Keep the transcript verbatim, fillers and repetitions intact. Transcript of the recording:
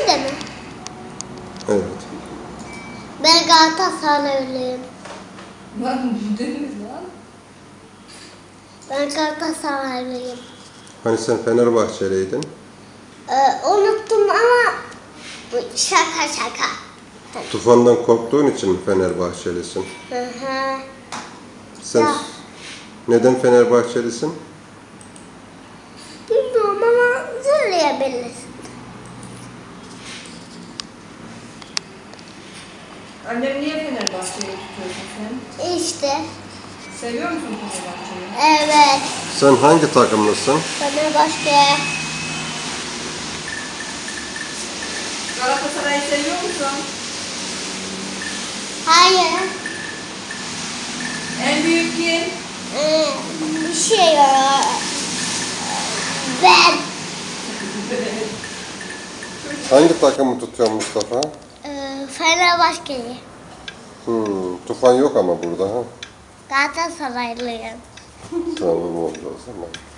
de mi? Evet. Ben Galatasaraylıyım. Lan bu deniz lan. Ben Galatasaraylıyım. Hani sen Fenerbahçeliydin? Ee, unuttum ama şaka şaka. Tufandan korktuğun için mi Fenerbahçelisin? Hı hı. Sen Ya. neden Fenerbahçelisin? Bilmiyorum ama söyleyebilirsin. Annem niye Fenerbahçe'yi tutuyorsun sen? İşte. Seviyor musun Fenerbahçe'yi? Evet. Sen hangi takımlısın? Fenerbahçe. Galatasaray'ı seviyor musun? Hayır. En büyük kim? Ee, bir şey yok. Ben. Hangi takımı tutuyor Mustafa? Ee, Fenerbahçeli. Hmm, tufan yok ama burada ha. Galatasaraylıyım. Tamam oldu o zaman.